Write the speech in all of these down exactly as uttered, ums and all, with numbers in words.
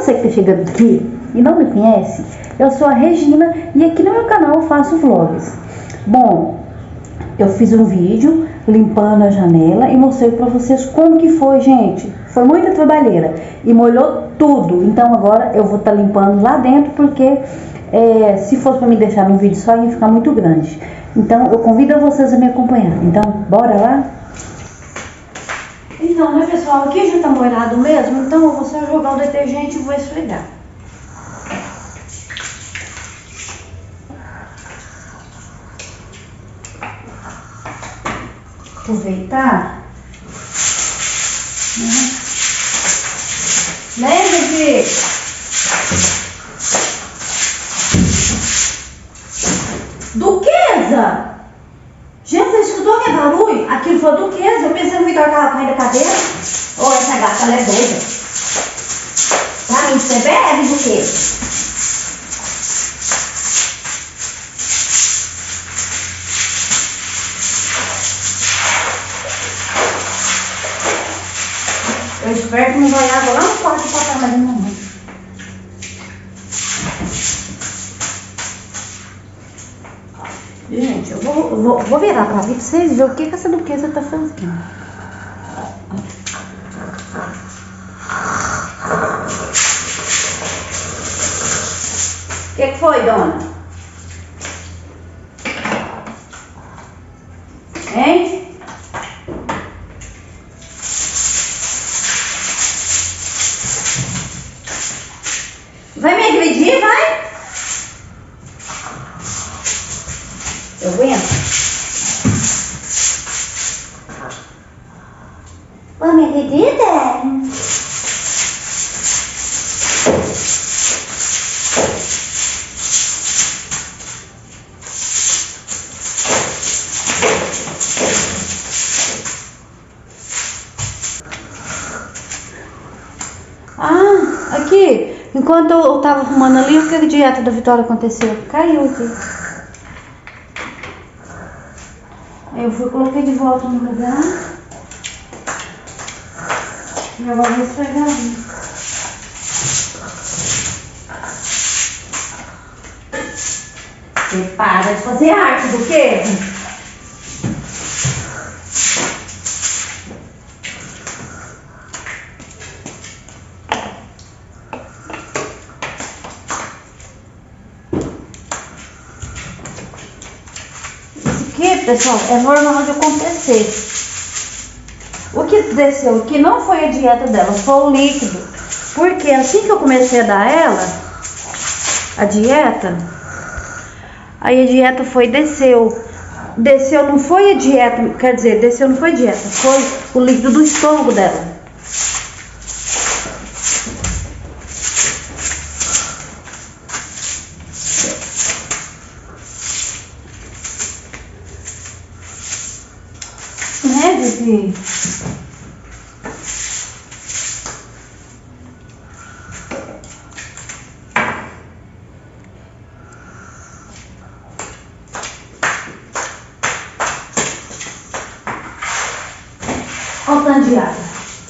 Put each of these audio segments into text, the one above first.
você que está chegando aqui e não me conhece, eu sou a Regina e aqui no meu canal eu faço vlogs. Bom, eu fiz um vídeo limpando a janela e mostrei pra vocês como que foi, gente. Foi muita trabalheira e molhou tudo. Então agora eu vou estar tá limpando lá dentro porque é, se fosse pra me deixar num vídeo só ia ficar muito grande. Então eu convido vocês a me acompanhar. Então bora lá? Então, né, pessoal, aqui já tá molhado mesmo, então eu vou só jogar o detergente e vou esfregar. Aproveitar. Né, gente? Duquesa! Gente, você escutou aquele barulho? Aquilo foi a Duquesa. Eu pensei que o Vitor tava caindo da cadeira. Ô, oh, essa gata, ela é doida. Pra mim, você bebe, Duquesa. Eu espero que não vai água lá no quarto pra cá, mas não vai. Gente, eu vou, vou, vou virar pra ver pra vocês verem o que, que essa Duquesa tá fazendo. O que, que foi, dona? Hein? Vai me agredir, vai? Eu aguento. Vai me agredir, Dani? Ah, aqui. Enquanto eu tava arrumando ali, o que a dieta da Vitória aconteceu? Caiu aqui. Aí eu fui, coloquei de volta no lugar. E agora vou esfregar ali. Você para de fazer arte do quê? Pessoal, é normal de acontecer. O que desceu aqui não foi a dieta dela, foi o líquido. Porque assim que eu comecei a dar ela, a dieta, aí a dieta foi desceu. Desceu não foi a dieta, quer dizer, desceu não foi dieta, foi o líquido do estômago dela. Né, Vivi? Olha o tanto de água.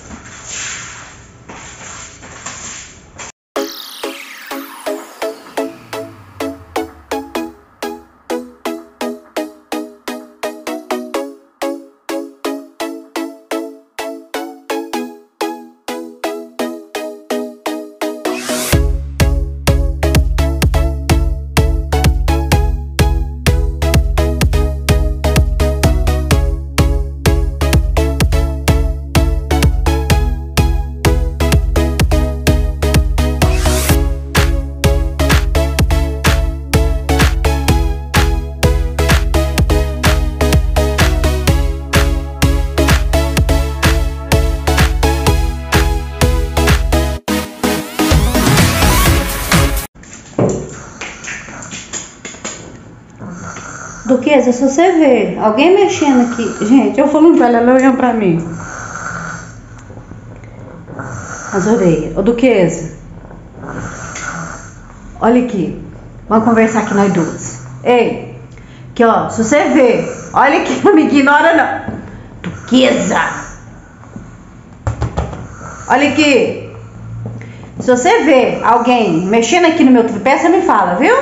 Duquesa, se você ver alguém mexendo aqui, gente, eu falando pra ela, ela olhando pra mim. As orelhas. Ô, Duquesa, olha aqui, vamos conversar aqui nós duas. Ei, aqui ó, se você ver, olha aqui, não me ignora não. Duquesa, olha aqui, Se você vê alguém mexendo aqui no meu tripé, você me fala, viu?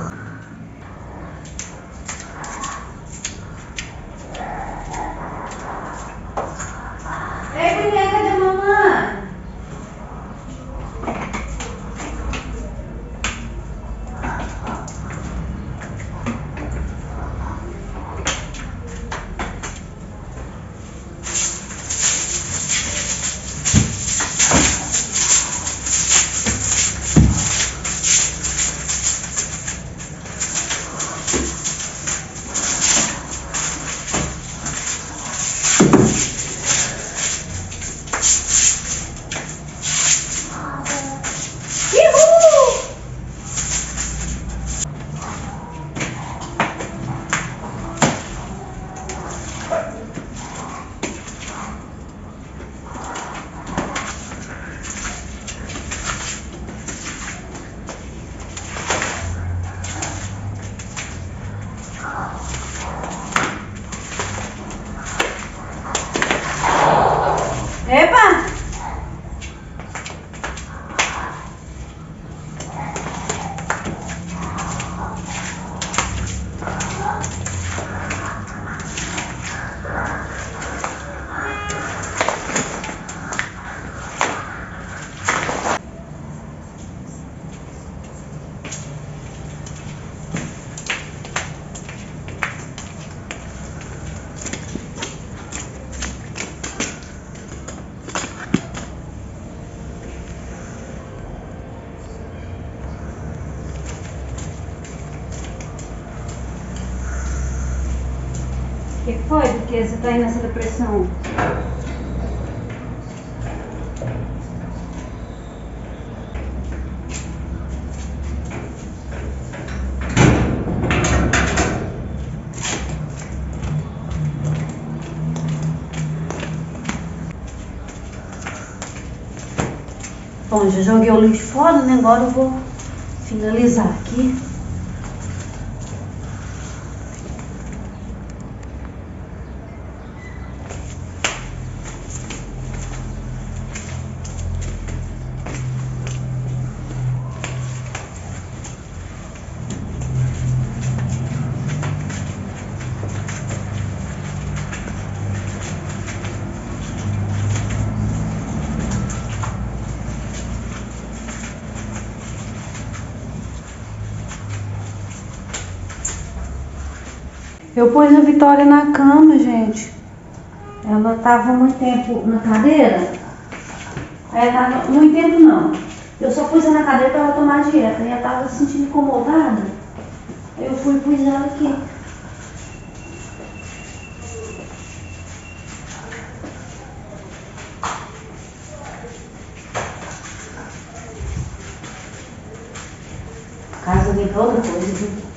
Ei, boneca de mamãe! Epa! O que foi? Porque você tá aí nessa depressão? Bom, já joguei o lixo fora, né? Agora eu vou finalizar aqui. Eu pus a Vitória na cama, gente. Ela tava muito tempo na cadeira. Ela tava, muito tempo não. Eu só pus ela na cadeira para ela tomar dieta. E ela tava se sentindo incomodada. Eu fui e pus ela aqui. Casa vem pra outra coisa, viu?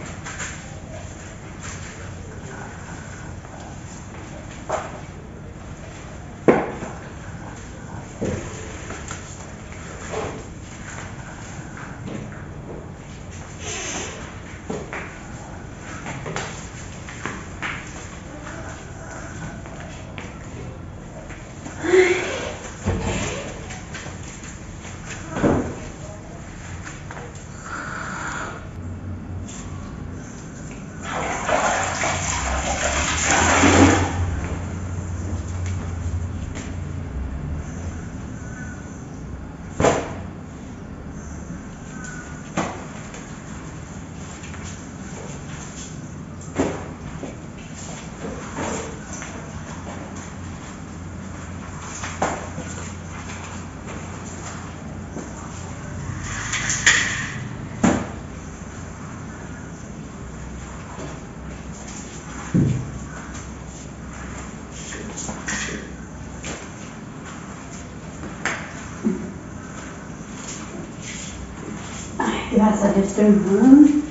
Graças a Deus terminando.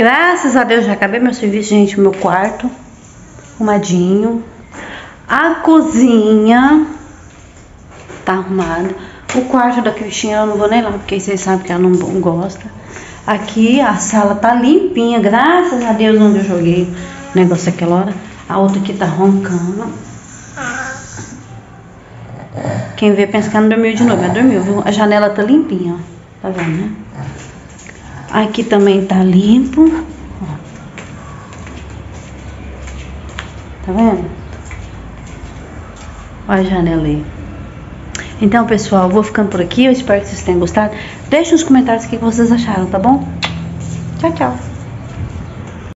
Graças a Deus já acabei meu serviço, gente. Meu quarto arrumadinho. A cozinha tá arrumada. O quarto da Cristina eu não vou nem lá, porque vocês sabem que ela não gosta. Aqui a sala tá limpinha, graças a Deus, onde eu joguei o negócio aquela hora. A outra aqui tá roncando. Quem vê pensa que ela não dormiu de novo, mas dormiu, viu? A janela tá limpinha, ó. Tá vendo, né? Aqui também tá limpo. Ó. Tá vendo? Olha a janela aí. Então, pessoal, eu vou ficando por aqui. Eu espero que vocês tenham gostado. Deixe nos comentários o que vocês acharam, tá bom? Tchau, tchau.